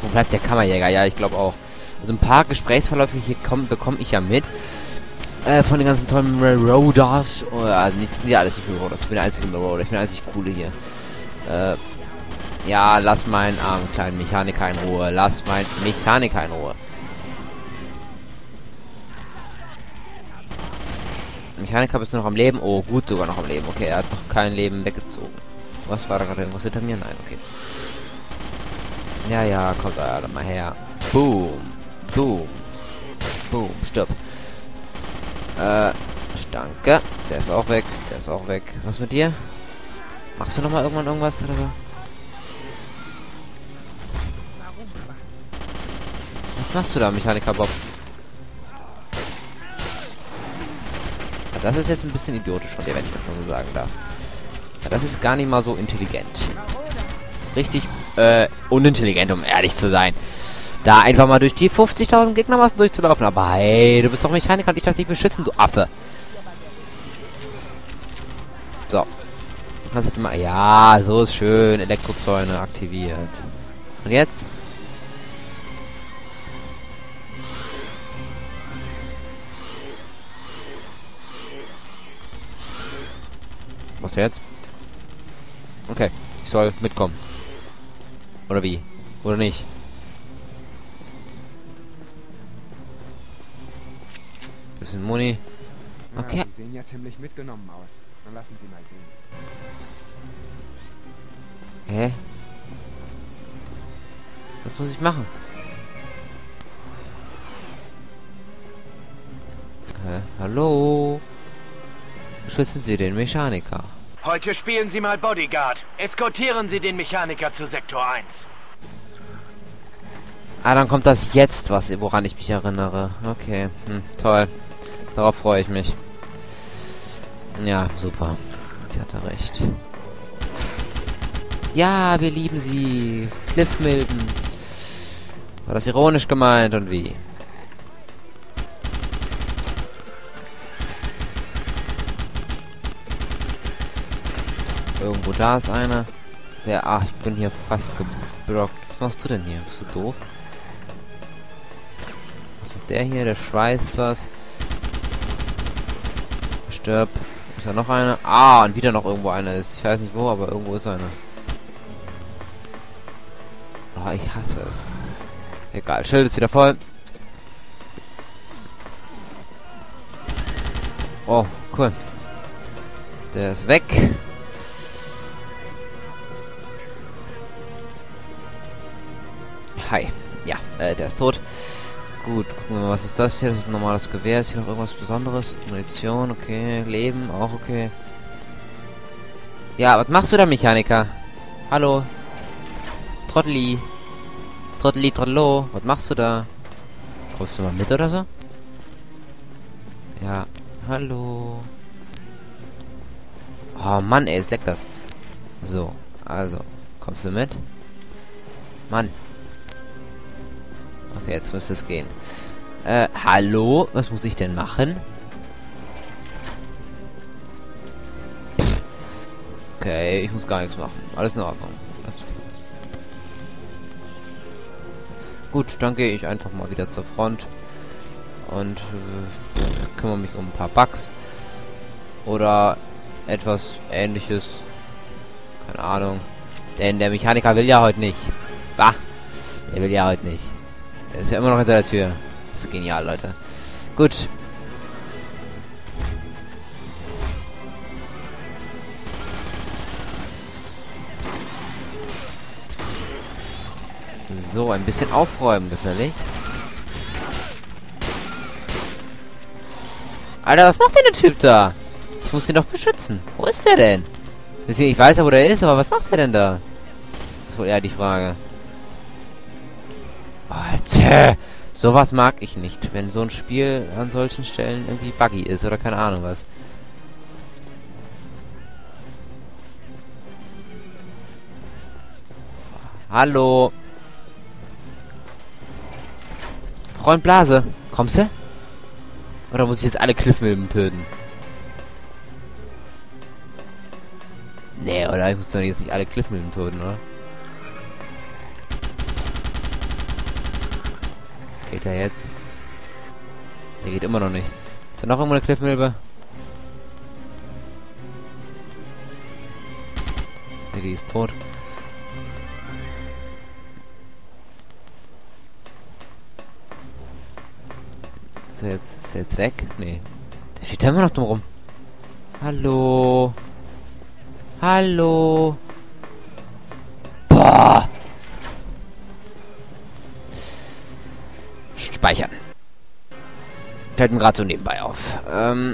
bleibt der Kammerjäger? Ja, ich glaube auch. Also ein paar Gesprächsverläufe hier bekomme ich ja mit. Von den ganzen tollen Railroaders. Also nicht, das sind ja alles nicht Railroaders. Ich bin der einzige Railroader. Ich bin der einzig Coole hier. Ja, lass meinen armen kleinen Mechaniker in Ruhe. Lass meinen Mechaniker in Ruhe. Mechaniker bist du noch am Leben? Oh, gut, sogar noch am Leben. Okay, er hat noch kein Leben weggezogen. Was war da gerade? Irgendwas hinter mir? Nein, okay. Ja, ja, kommt da mal her. Boom. Boom. Boom. Stirb. Danke. Der ist auch weg. Der ist auch weg. Was mit dir? Machst du nochmal irgendwann irgendwas oder so? Was machst du da, Mechaniker Bob? Ja, das ist jetzt ein bisschen idiotisch von dir, wenn ich das mal so sagen darf. Ja, das ist gar nicht mal so intelligent. Richtig, unintelligent, um ehrlich zu sein. Da einfach mal durch die 50.000 Gegnermassen durchzulaufen. Aber hey, du bist doch Mechaniker und ich darf dich beschützen, du Affe. So. Kannst du mal... Ja, so ist schön. Elektrozäune aktiviert. Und jetzt? Was jetzt? Okay. Ich soll mitkommen. Oder wie? Oder nicht? Bisschen Muni. Okay. Ja, die sehen ja ziemlich mitgenommen aus. Dann lassen Sie mal sehen. Hä? Was muss ich machen? Hallo? Schützen Sie den Mechaniker. Heute spielen Sie mal Bodyguard. Eskortieren Sie den Mechaniker zu Sektor 1. Ah, dann kommt das jetzt, woran ich mich erinnere. Okay, toll. Darauf freue ich mich. Ja, super. Die hatte recht. Ja, wir lieben sie. Cliff Milton. War das ironisch gemeint und wie? Irgendwo da ist einer. Der, ach, ich bin hier fast geblockt. Was machst du denn hier? Bist du doof? Was macht der hier? Der schweißt was. Stirb. Ist da noch einer? Ah, und wieder noch irgendwo einer ist. Ich weiß nicht wo, aber irgendwo ist einer. Ah, ich hasse es. Egal, Schild ist wieder voll. Oh, cool. Der ist weg. Hi. Ja, der ist tot. Gut, gucken wir mal, was ist das hier? Das ist ein normales Gewehr. Ist hier noch irgendwas Besonderes? Munition, okay. Leben, auch okay. Ja, was machst du da, Mechaniker? Hallo? Trotteli. Trotteli, Trottelo. Was machst du da? Kommst du mal mit oder so? Ja. Hallo. Oh Mann, ey, jetzt leckt das. So, also. Kommst du mit? Mann. Okay, jetzt müsste es gehen. Hallo? Was muss ich denn machen? Okay, ich muss gar nichts machen. Alles in Ordnung. Gut, dann gehe ich einfach mal wieder zur Front. Und kümmere mich um ein paar Bugs. Oder etwas Ähnliches. Keine Ahnung. Denn der Mechaniker will ja heute nicht. Bah! Der will ja heute nicht. Der ist ja immer noch hinter der Tür. Das ist genial, Leute. Gut. So, ein bisschen aufräumen, gefällig. Alter, was macht denn der Typ da? Ich muss ihn doch beschützen. Wo ist der denn? Ich weiß ja, wo der ist, aber was macht der denn da? Das ist wohl eher die Frage. Alter, sowas mag ich nicht, wenn so ein Spiel an solchen Stellen irgendwie buggy ist oder keine Ahnung was. Hallo. Freund Blase, kommst du? Oder muss ich jetzt alle Cliffmilben töten? Nee, oder? Ich muss doch jetzt nicht alle Cliffmilben töten, oder? Geht er jetzt? Der geht immer noch nicht. Ist da noch irgendwo eine Cliffmilbe? Ne, die ist tot. Ist er jetzt weg? Nee. Der steht da immer noch dumm rum. Hallo? Hallo? Boah! Speichern. Fällt mir gerade so nebenbei auf. Kann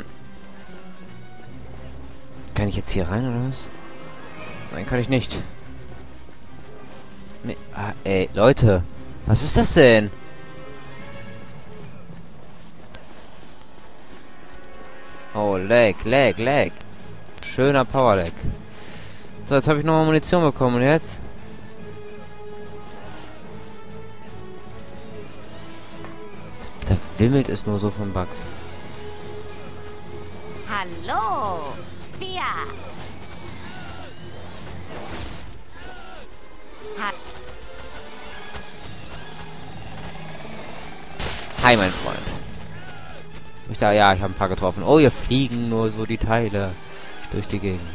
ich jetzt hier rein oder was? Nein, kann ich nicht. Nee. Ah, ey, Leute. Was ist das denn? Oh, Lag. Schöner Power-Lag. So, jetzt habe ich nochmal Munition bekommen und jetzt? Da wimmelt es nur so von Bugs. Hallo, Fia. Hi, mein Freund. Ich habe ein paar getroffen. Oh, hier fliegen nur so die Teile durch die Gegend.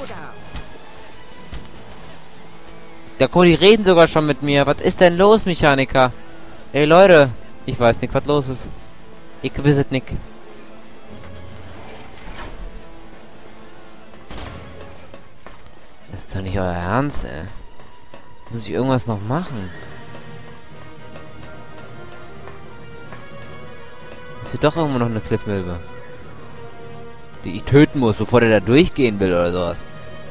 Ja, guck mal, die reden sogar schon mit mir. Was ist denn los, Mechaniker? Ey, Leute. Ich weiß nicht, was los ist. Ich wisset nicht. Das ist doch nicht euer Ernst, ey. Muss ich irgendwas noch machen? Ist hier doch irgendwo noch eine Cliffmilbe, die ich töten muss, bevor der da durchgehen will oder sowas.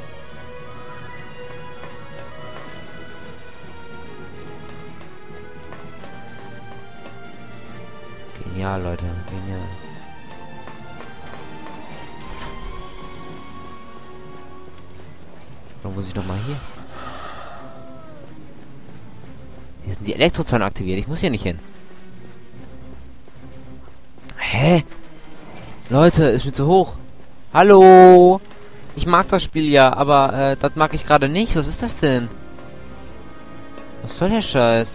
Genial, Leute. Genial. Warum muss ich nochmal hier? Hier sind die Elektrozäune aktiviert. Ich muss hier nicht hin. Hä? Leute, ist mir zu hoch. Hallo? Ich mag das Spiel ja, aber das mag ich gerade nicht. Was ist das denn? Was soll der Scheiß?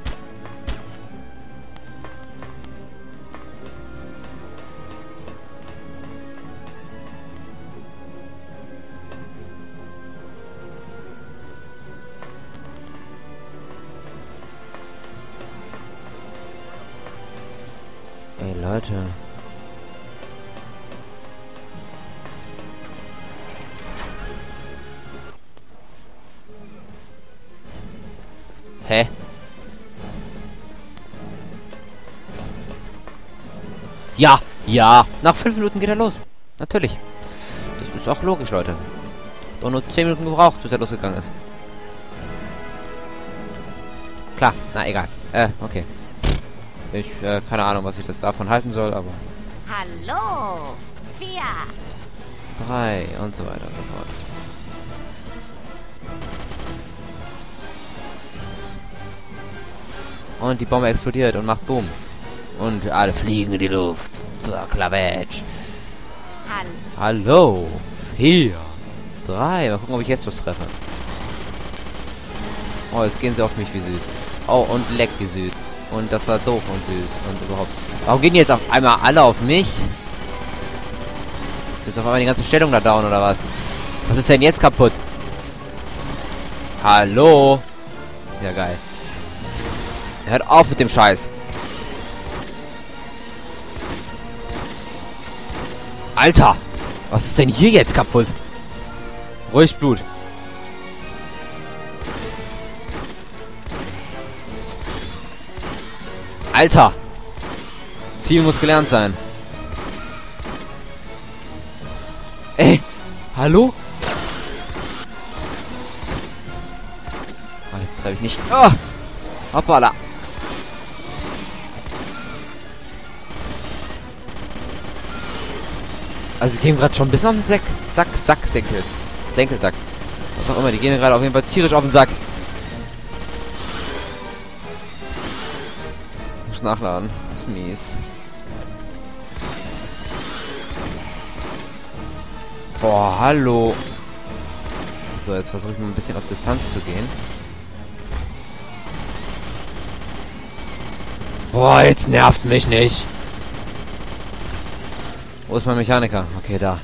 Ey, Leute. Hä? Ja. Nach 5 Minuten geht er los. Natürlich. Das ist auch logisch, Leute. Doch nur 10 Minuten gebraucht, bis er losgegangen ist. Klar, na egal. Okay. Ich, keine Ahnung, was ich das davon halten soll, aber... Hallo, Fia. 3 und so weiter und so fort. Und die Bombe explodiert und macht Boom. Und alle fliegen in die Luft. Klavitsch. Hallo. 4. 3. Mal gucken, ob ich jetzt was treffe. Oh, jetzt gehen sie auf mich wie süß. Oh, und leck wie süß. Und das war doof und süß. Und überhaupt. Warum gehen die jetzt auf einmal alle auf mich? Ist jetzt auf einmal die ganze Stellung da down oder was? Was ist denn jetzt kaputt? Hallo? Ja, geil. Hört auf mit dem Scheiß. Alter! Was ist denn hier jetzt kaputt? Ruhig Blut. Alter! Ziel muss gelernt sein. Ey! Hallo? Ah, das treffe ich nicht. Oh! Hoppala! Also die gehen gerade schon ein bisschen auf den Senkelsack. Was auch immer, die gehen mir gerade auf jeden Fall tierisch auf den Sack. Muss nachladen. Das ist mies. Boah, hallo. So, jetzt versuche ich mal ein bisschen auf Distanz zu gehen. Boah, jetzt nervt mich nicht. Wo ist mein Mechaniker? Okay, da.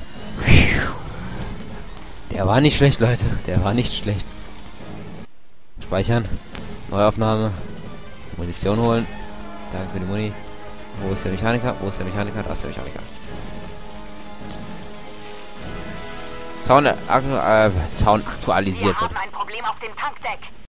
Der war nicht schlecht, Leute. Der war nicht schlecht. Speichern. Neuaufnahme. Munition holen. Danke für die Muni. Wo ist der Mechaniker? Wo ist der Mechaniker? Da ist der Mechaniker. Zaun aktualisiert. Wir haben ein Problem auf dem Tankdeck.